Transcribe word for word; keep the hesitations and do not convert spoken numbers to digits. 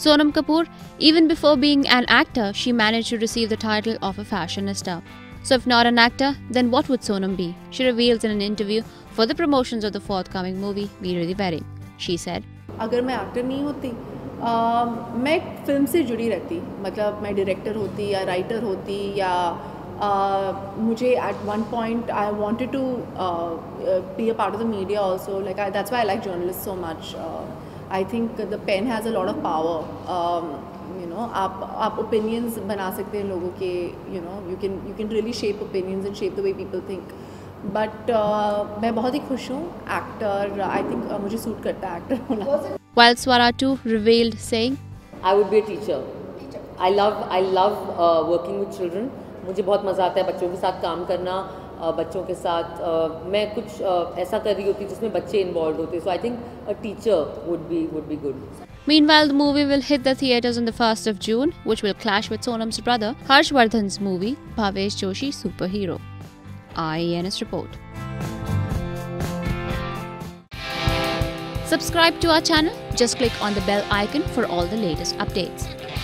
Sonam Kapoor, even before being an actor, she managed to receive the title of a fashionista. So if not an actor, then what would Sonam be? She reveals in an interview for the promotions of the forthcoming movie Veere Di Wedding. She said, अगर मैं actor नहीं होती आ, मैं film से जुड़ी रहती, मतलब मैं डायरेक्टर होती या राइटर होती या आ, मुझे at one point I wanted to be a part of the media also, like that's why I like journalist so much. I think the pen has a lot of power. You know आप आप opinions बना सकते हैं लोगों के. You know you can you can really shape opinions and shape the way people think. But मैं बहुत ही खुश हूँ. एक्टर आई थिंक मुझे सूट करता है एक्टर होना. While Swara too revealed, saying, I would be a teacher. I love I love uh, working with children. मुझे बहुत मज़ा आता है बच्चों के साथ काम करना. uh, बच्चों के साथ uh, मैं कुछ uh, ऐसा कर रही होती जिसमें बच्चे इन्वॉल्व होते. So I think a teacher would be would be good. Meanwhile, the movie will hit the theatres on the first of June, which will clash with Sonam's brother Harshvwardhan's movie Bhavesh Joshi Superhero. I E N S report. Subscribe to our channel. Just click on the bell icon for all the latest updates.